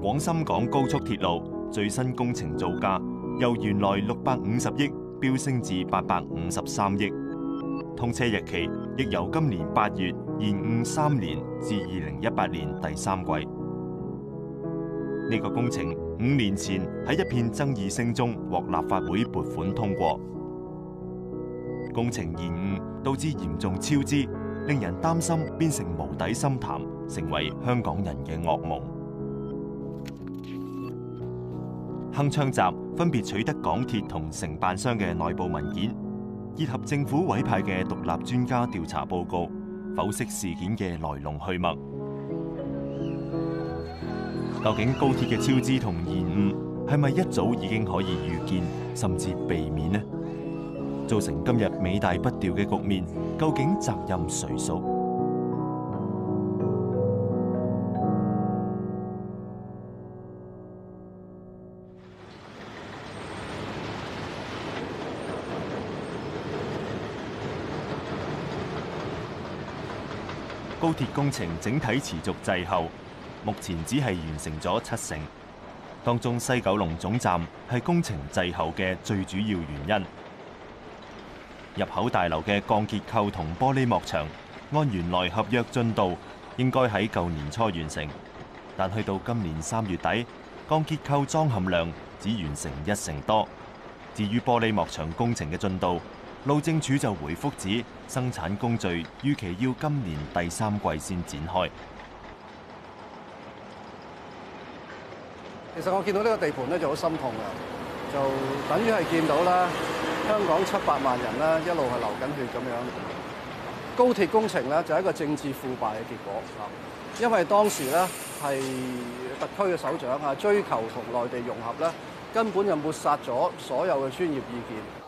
廣深港高速鐵路最新工程造價由原來650億飆升至853億，通車日期亦由今年8月延誤3年至2018年第3季。呢個工程5年前喺一片爭議聲中獲立法會撥款通過，工程延誤導致嚴重超支，令人擔心變成無底深潭，成為香港人嘅噩夢。鏗鏘集分別取得港鐵同承辦商嘅內部文件，結合政府委派嘅獨立專家調查報告，剖析事件嘅來龍去脈。究竟高鐵嘅超支同延誤係咪一早已經可以預見，甚至避免呢？造成今日尾大不掉嘅局面，究竟責任誰屬？高鐵工程整體持續滯後，目前只係完成咗7成，當中西九龍總站係工程滯後嘅最主要原因。入口大樓嘅鋼結構同玻璃幕牆，按原來合約進度應該喺舊年初完成，但去到今年3月底，鋼結構裝嵌量只完成1成多。至於玻璃幕牆工程嘅進度，路政署就回覆指，生產工序預期要今年第3季先展開。 其實我見到呢個地盤咧就好心痛嘅，就等於係見到啦，香港700萬人啦一路係流緊血咁樣。高鐵工程咧就係一個政治腐敗嘅結果啊，因為當時咧係特區嘅首長啊追求同內地融合咧，根本就抹殺咗所有嘅專業意見。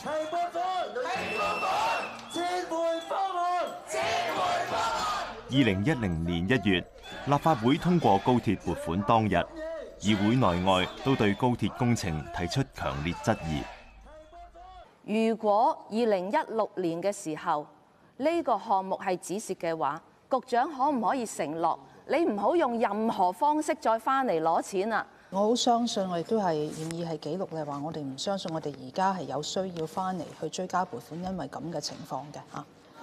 2010年1月，立法會通過高鐵撥款當日，議會內外都對高鐵工程提出強烈質疑。 如果2016年嘅時候呢個項目係止蝕嘅話，局長可唔可以承諾你唔好用任何方式再翻嚟攞錢啊？ 我好相信，我亦都係願意係記錄嘅話，我哋唔相信我哋而家係有需要翻嚟去追加撥款，因為咁嘅情況嘅嚇。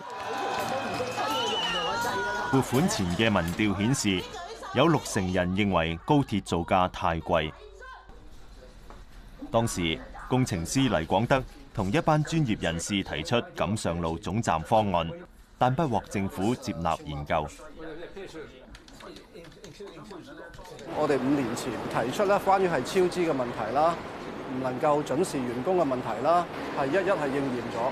撥款前嘅民調顯示，有60%人認為高鐵造價太貴。當時工程師黎廣德同一班專業人士提出錦上路總站方案，但不獲政府接納研究。 我哋5年前提出咧，關於係超支嘅問題啦，唔能夠準時完工嘅問題啦，係一係應驗咗。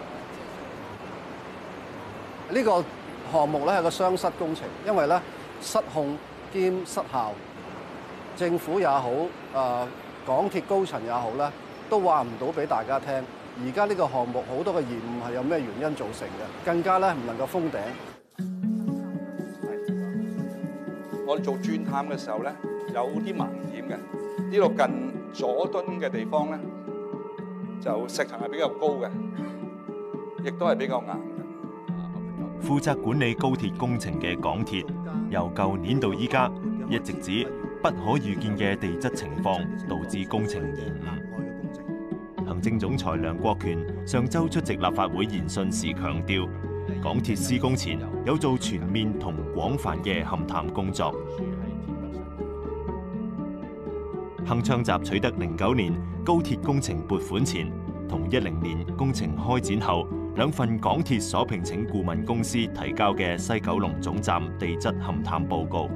呢個項目咧係個雙失工程，因為咧失控兼失效，政府也好，港鐵高層也好咧，都話唔到俾大家聽。而家呢個項目好多嘅延誤係有咩原因造成嘅，更加咧唔能夠封頂。 我哋做鑽探嘅時候咧，有啲盲點嘅。呢度近佐敦嘅地方咧，就石層係比較高嘅，亦都係比較硬嘅。 負責管理高鐵工程嘅港鐵，由舊年到依家一直指不可預見嘅地質情況導致工程延誤。行政總裁梁國權上週出席立法會研訊時強調，港鐵施工前有做全面同廣泛嘅勘探工作。鏗鏘集取得09年高鐵工程撥款前同10年工程開展後兩份港鐵所聘請顧問公司提交嘅西九龍總站地質勘探報告。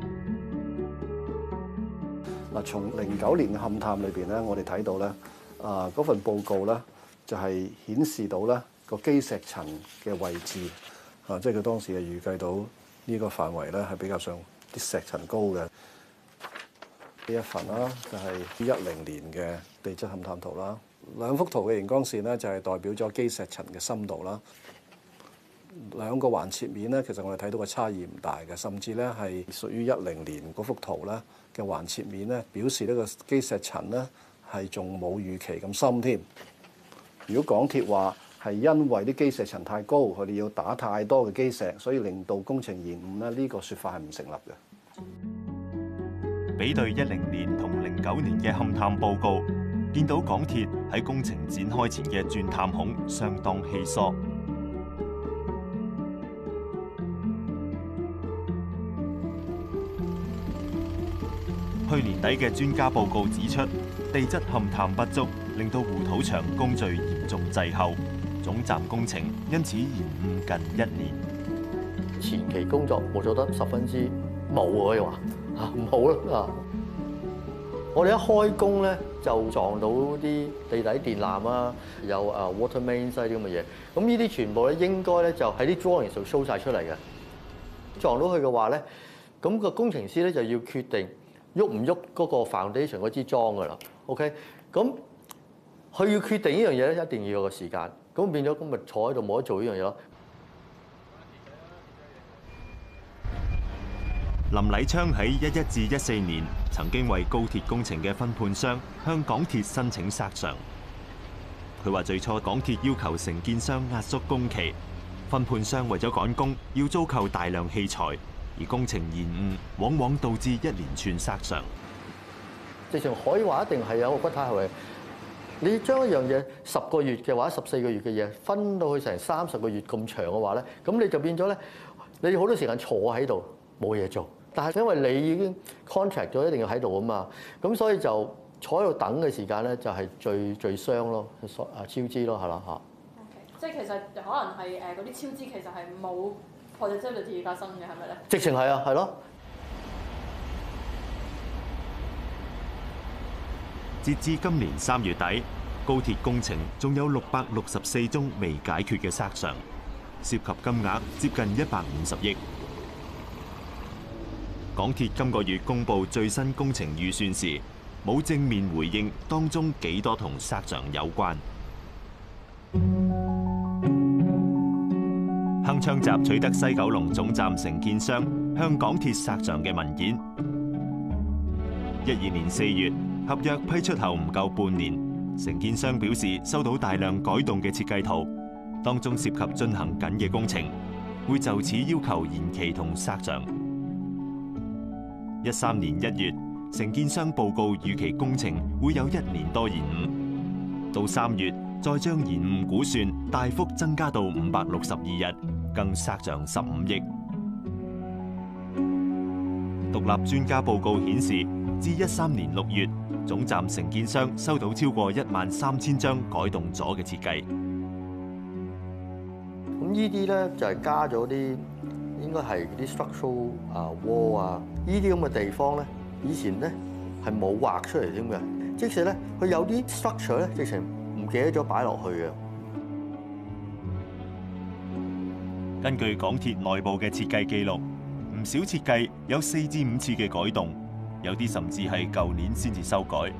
嗱，從09年嘅勘探裏邊咧，我哋睇到咧，嗰份報告咧就係顯示到咧個基石層嘅位置，即係佢當時係預計到呢個範圍咧係比較上啲石層高嘅。呢一份啦就係10年嘅地質勘探圖啦，兩幅圖嘅熒光線咧就係代表咗基石層嘅深度啦。兩個橫切面咧，其實我哋睇到個差異唔大嘅，甚至咧係屬於10年嗰幅圖咧嘅橫切面咧，表示呢個基石層咧係仲冇預期咁深添。如果港鐵話係因為啲基石層太高，佢哋要打太多嘅基石，所以令到工程延誤咧，呢個説法係唔成立嘅。 比對10年同09年嘅勘探報告，見到港鐵喺工程展開前嘅鑽探孔相當稀疏。去年底嘅專家報告指出，地質勘探不足，令到護土牆工序嚴重滯後，總站工程因此延誤近1年。 前期工作冇做得十分之冇可以話冇啦。我哋一開工咧就撞到啲地底電纜啊，有water mains 啲咁嘅嘢。咁呢啲全部咧應該咧就喺啲 drawing 度 show 晒出嚟嘅。撞到佢嘅話咧，咁個工程師咧就要決定喐唔喐嗰個 foundation 嗰支樁㗎啦。OK， 咁佢要決定呢樣嘢咧，一定要有個時間。咁變咗咁咪坐喺度冇得做呢樣嘢咯。 林禮昌喺11至14年曾經為高鐵工程嘅分判商向港鐵申請索償。佢話最初港鐵要求承建商壓縮工期，分判商為咗趕工要租購大量器材，而工程延誤往往導致一連串索償。 直情可以話一定係有個骨牌效應。你將一樣嘢10個月嘅或者14個月嘅嘢分到去成30個月咁長嘅話咧，咁你就變咗咧，你好多時間坐喺度冇嘢做。但係因為你已經 contract 咗一定要喺度啊嘛，咁所以就坐喺度等嘅時間咧就係最傷咯，超支咯，係啦嚇。 即係其實可能係嗰啲超支其實係冇 productivity 發生嘅，係咪咧？ 直情係啊，係咯。 截至今年3月底，高鐵工程仲有664宗未解決嘅索償，涉及金額接近150億。港鐵今個月公布最新工程預算時，冇正面回應當中幾多同索償有關。鏗鏘集取得西九龍總站承建商向港鐵索償嘅文件。12年4月，合約批出後唔夠半年，承建商表示收到大量改動嘅設計圖，當中涉及進行緊嘅工程，會就此要求延期同索償。13年1月，承建商報告預期工程會有1年多延誤，到3月再將延誤估算大幅增加到562日，更索償15億。獨立專家報告顯示，至13年6月，總站承建商收到超過13000張改動咗嘅設計。 咁呢啲咧就係加咗啲。應該係啲 structural wall 啊，呢啲咁嘅地方咧，以前咧係冇畫出嚟添嘅。即使咧，佢有啲 structure 咧，直情唔記得咗擺落去嘅。 根據港鐵內部嘅設計記錄，唔少設計有4至5次嘅改動，有啲甚至係舊年先至修改。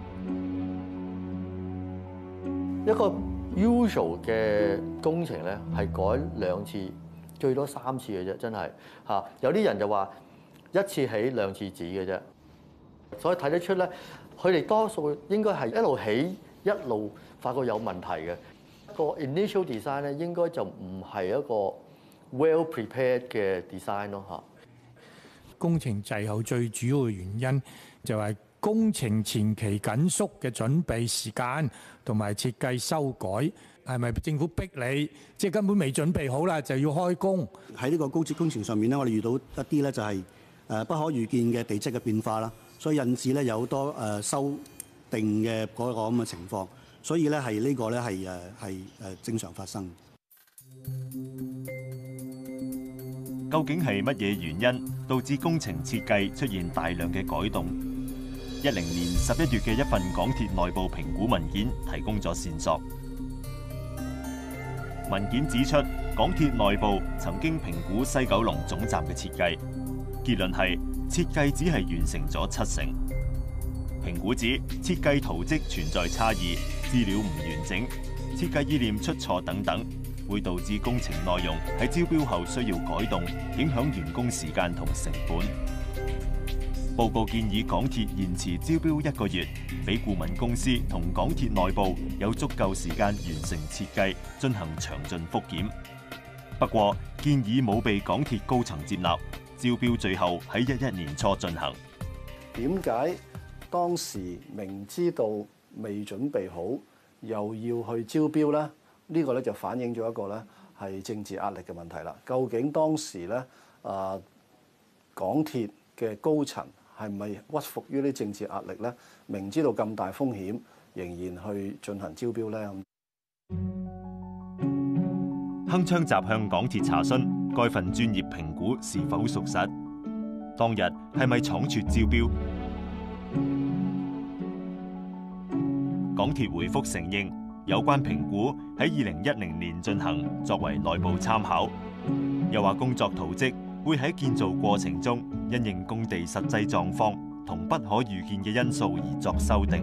一個 usual 嘅工程咧，係改2次。最多3次嘅啫，真係嚇。有啲人就話1次起2次止嘅啫，所以睇得出咧，佢哋多數應該係一路起一路發覺有問題嘅。個 initial design 咧應該就唔係一個 well prepared 嘅 design 咯嚇。 工程滯後最主要嘅原因就係工程前期緊縮嘅準備時間同埋設計修改。係咪政府逼你，即係根本未準備好啦，就要開工？ 喺呢個高鐵工程上面咧，我哋遇到一啲咧就係不可預見嘅地質嘅變化啦，所以引致咧有好多修訂嘅嗰個咁嘅情況，所以咧係呢個咧係正常發生。 究竟係乜嘢原因導致工程設計出現大量嘅改動？10年11月嘅一份港鐵內部評估文件提供咗線索。文件指出，港鐵內部曾經評估西九龍總站嘅設計，結論係設計只係完成咗70%。評估指設計圖則存在差異、資料唔完整、設計意念出錯等等，會導致工程內容喺招標後需要改動，影響完工時間同成本。報告建議港鐵延遲招標1個月，俾顧問公司同港鐵內部有足夠時間完成設計，進行詳盡復檢。不過建議冇被港鐵高層接納，招標最後喺11年初進行。 點解當時明知道未準備好，又要去招標咧？呢個咧就反映咗一個咧係政治壓力嘅問題啦。究竟當時咧港鐵嘅高層係咪屈服於啲政治壓力咧？明知道咁大風險，仍然去進行招標咧？ 鏗鏘集向港鐵查詢該份專業評估是否屬實，當日係咪倉促招標？港鐵回覆承認有關評估喺2010年進行，作為內部參考。又話工作圖則會喺建造過程中因應工地實際狀況同不可預見嘅因素而作修訂。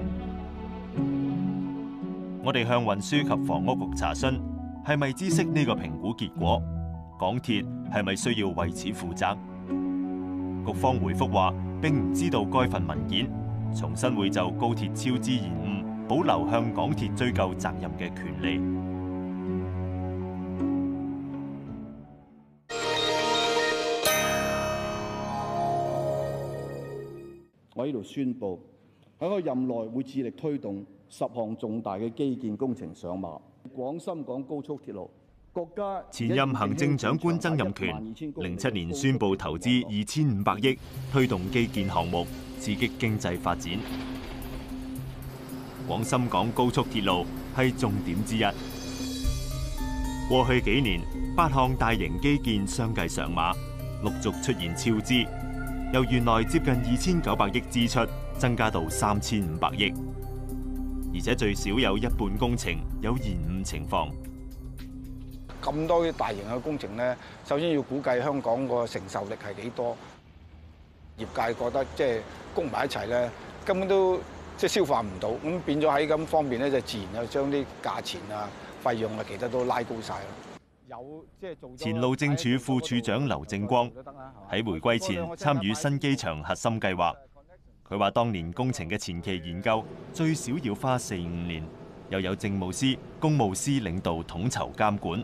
我哋向運輸及房屋局查詢係咪知悉呢個評估結果，港鐵係咪需要為此負責？局方回覆話並唔知道該份文件，重新會就高鐵超支延誤保留向港鐵追究責任嘅權利。 我喺度宣布，喺我任內會致力推動10項重大嘅基建工程上馬。廣深港高速鐵路，國家前任行政長官曾蔭權07年宣布投資2500億推動基建項目，刺激經濟發展。廣深港高速鐵路係重點之一。過去幾年，8項大型基建相繼上馬，陸續出現超支，由原來接近2900億支出，增加到3500億，而且最少有一半工程有延誤情況。 咁多啲大型嘅工程咧，首先要估計香港個承受力係幾多。業界覺得即係供埋一齊咧，根本都即係消化唔到，咁變咗喺咁方面咧，就自然就將啲價錢啊、費用啊，其他都拉高晒咯。有即係做前路政署副署長劉正光喺回歸前參與新機場核心計劃。佢話當年工程嘅前期研究最少要花4-5年，又有政務司、公務司領導統籌監管。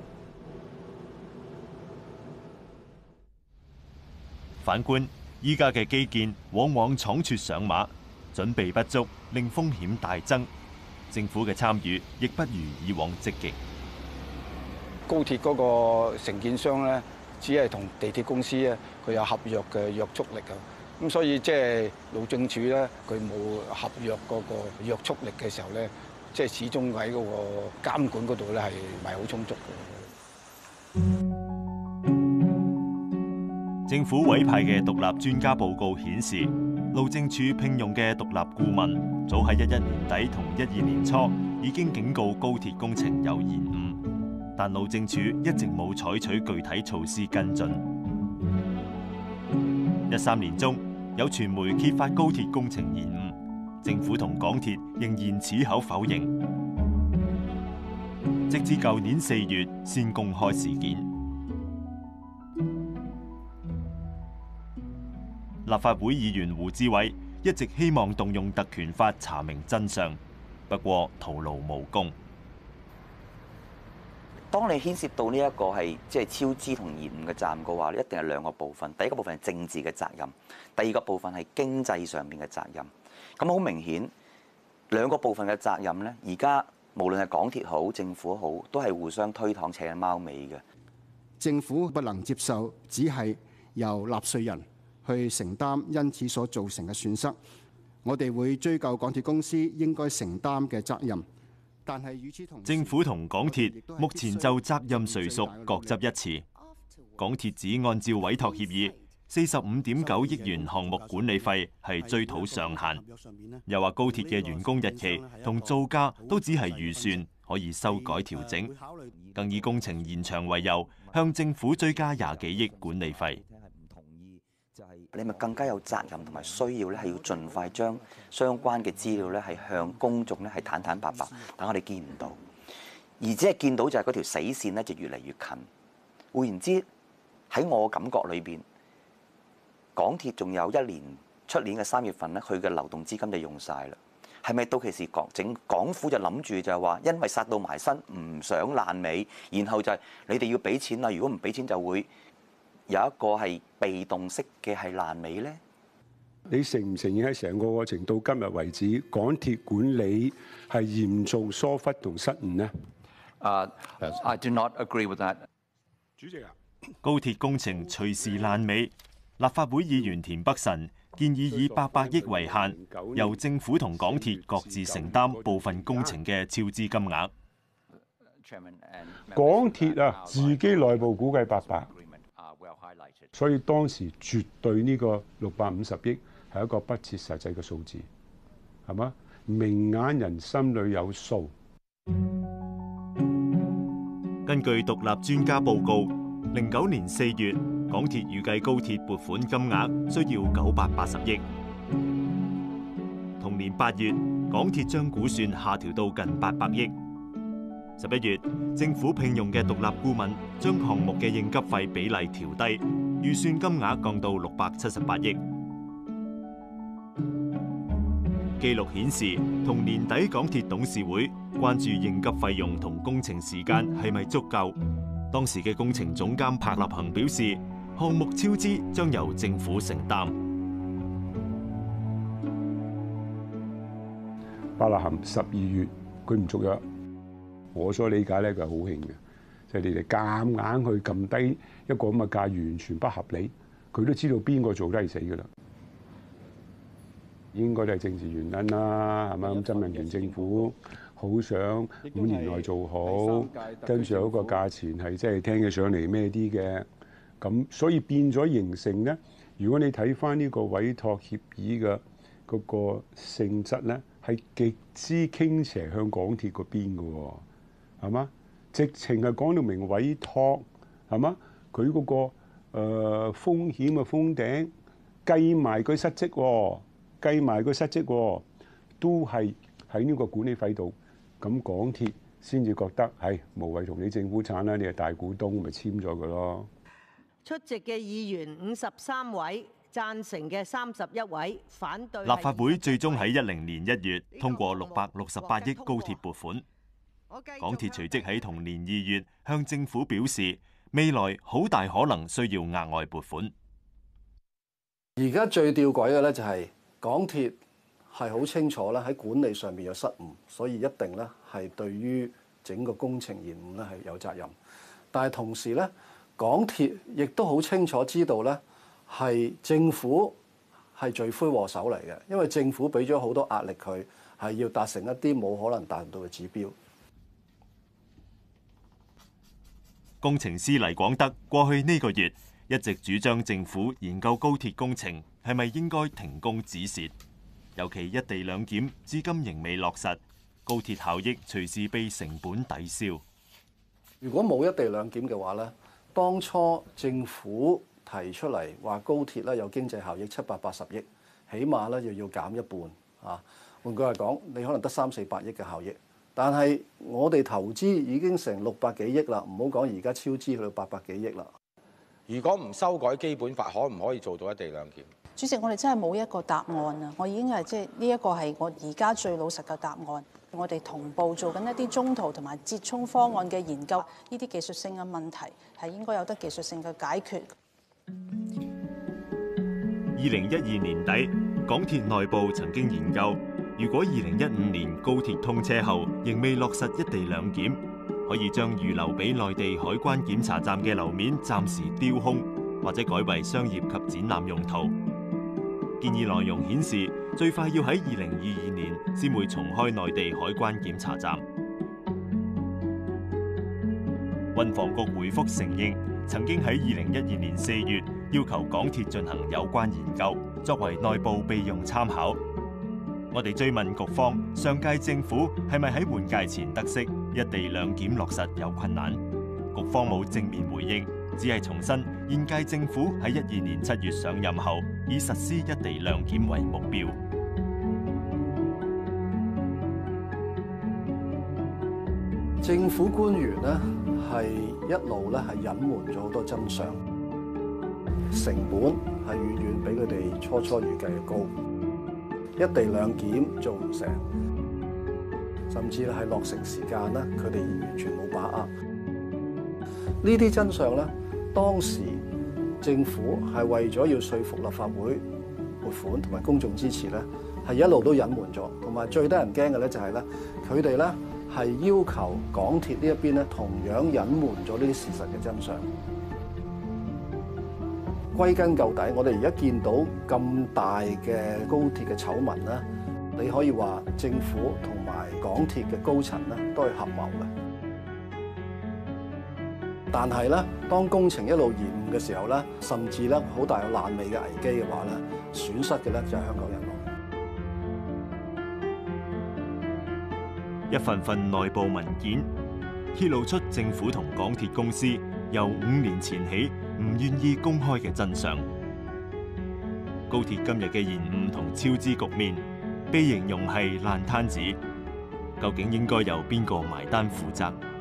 反觀依家嘅基建，往往倉促上馬，準備不足，令風險大增。政府嘅參與亦不如以往積極。 高鐵嗰個承建商咧，只係同地鐵公司咧，佢有合約嘅約束力啊。咁所以即係路政署咧，佢冇合約嗰個約束力嘅時候咧，即係始終喺嗰個監管嗰度咧係唔係好充足嘅。 政府委派嘅獨立專家報告顯示，路政署聘用嘅獨立顧問早喺11年底同12年初已經警告高鐵工程有延誤，但路政署一直冇採取具體措施跟進。13年中，有傳媒揭發高鐵工程延誤，政府同港鐵仍然矢口否認，直至舊年4月先公開事件。立法會議員胡志偉一直希望動用特權法查明真相，不過徒勞無功。 當你牽涉到呢一個係即係超支同延誤嘅責任嘅話，一定係兩個部分。第一個部分係政治嘅責任，第二個部分係經濟上面嘅責任。咁好明顯，兩個部分嘅責任呢，而家無論係港鐵好、政府好，都係互相推搪扯緊貓尾嘅。 政府不能接受，只係由納稅人去承擔因此所造成嘅損失。我哋會追究港鐵公司應該承擔嘅責任。但係與此同時， 政府同港鐵目前就責任誰屬各執一詞。港鐵只按照委託協議45.9億元項目管理費係追討上限，又話高鐵嘅完工日期同造價都只係預算，可以修改調整，更以工程延長為由向政府追加20幾億管理費。 你咪更加有責任同埋需要咧，係要盡快將相關嘅資料咧係向公眾咧係坦坦白白，但我哋見唔到，而只係見到就係嗰條死線咧就越嚟越近。換言之，喺我感覺裏邊，港鐵仲有1年，出年嘅3月份咧，佢嘅流動資金就用晒啦。係咪到期時港府就諗住就係話，因為殺到埋身，唔想爛尾，然後就係你哋要俾錢啦，如果唔俾錢就會有一個係被動式嘅係爛尾呢？ 你承唔承認喺成個過程到今日為止，港鐵管理係嚴重疏忽同失誤呢？ I do not agree with that。 主席啊， 高鐵工程隨時爛尾，立法會議員田北辰建議以800億為限，由政府同港鐵各自承擔部分工程嘅超支金額。 港鐵啊，自己內部估計800，所以當時絕對呢個650億係一個不切實際嘅數字，係嘛？明眼人心裏有數。 根據獨立專家報告，09年4月，港鐵預計高鐵撥款金額需要980億。同年8月，港鐵將估算下調到近800億。11月，政府聘用嘅獨立顧問將項目嘅應急費比例調低，預算金額降到678億。記錄顯示，同年底港鐵董事會關注應急費用同工程時間係咪足夠。當時嘅工程總監柏立恒表示，項目超支將由政府承擔。 柏立恒12月佢唔續約，我所理解咧佢係好興嘅，即係你哋夾硬去撳低一個咁嘅價，完全不合理。佢都知道邊個做都係死㗎啦。應該都係政治原因啦，係咪？咁曾蔭權政府好想5年內做好，跟住有一個價錢係即係聽起上嚟咩啲嘅，咁所以變咗形成咧。如果你睇翻呢個委託協議嘅嗰個性質咧，係極之傾斜向港鐵嗰邊嘅喎，係嘛？直情係講到明委託，係嘛？佢嗰個風險嘅封頂計埋佢失職喎。計埋個失職，都係喺呢個管理費度，咁港鐵先至覺得係無謂同你政府撐啦，你係大股東，咪簽咗佢咯。 出席嘅議員53位，贊成嘅31位，反對。 立法會最終喺10年1月通過668億高鐵撥款，港鐵隨即喺同年2月向政府表示，未來好大可能需要額外撥款。 而家最吊詭嘅咧就係、港鐵係好清楚咧喺管理上面有失誤，所以一定咧係對於整個工程延誤咧係有責任。但係同時咧，港鐵亦都好清楚知道咧係政府係罪魁禍首嚟嘅，因為政府俾咗好多壓力佢，係要達成一啲冇可能達唔到嘅指標。 工程師黎廣德過去呢個月一直主張政府研究高鐵工程係咪應該停工止蝕，尤其一地兩檢至今仍未落實，高鐵效益隨時被成本抵消。 如果冇一地兩檢嘅話咧，當初政府提出嚟話高鐵咧有經濟效益780億，起碼咧要減一半啊。換句話講，你可能得300-400億嘅效益，但係我哋投資已經成600幾億啦，唔好講而家超支去到800幾億啦。 如果唔修改基本法，可唔可以做到一地兩檢？ 主席，我哋真係冇一個答案啊！我已經係即係呢一個係我而家最老實嘅答案。我哋同步做緊一啲中途同埋折衷方案嘅研究，呢啲技術性嘅問題係應該有得技術性嘅解決。 2012年底，港鐵內部曾經研究，如果2015年高鐵通車後仍未落實一地兩檢，可以將預留俾內地海關檢查站嘅樓面暫時丟空，或者改為商業及展覽用途。建議內容顯示，最快要喺2022年先會重開內地海關檢查站。運房局回覆承認，曾經喺2012年4月要求港鐵進行有關研究，作為內部備用參考。我哋追問局方，上屆政府係咪喺換屆前得悉一地兩檢落實有困難？局方冇正面回應，只係重申現屆政府喺12年7月上任後，以實施一地兩檢為目標。 政府官員呢係一路咧係隱瞞咗好多真相，成本係遠遠比佢哋初預計嘅高。一地兩檢做唔成，甚至係落成時間咧，佢哋完全冇把握。呢啲真相咧，當時政府係為咗要說服立法會撥款同埋公眾支持咧，係一路都隱瞞咗，同埋最得人驚嘅咧就係咧，佢哋咧係要求港鐵呢一邊咧同樣隱瞞咗呢啲事實嘅真相。歸根究底，我哋而家見到咁大嘅高鐵嘅醜聞咧，你可以話政府同埋港鐵嘅高層咧都係合謀嘅。但係咧，當工程一路延誤嘅時候咧，甚至咧好大有爛尾嘅危機嘅話咧，損失嘅咧就係香港人咯。 一份份內部文件揭露出政府同港鐵公司由5年前起唔願意公開嘅真相。高鐵今日嘅延誤同超支局面，被形容係爛攤子，究竟應該由邊個埋單負責？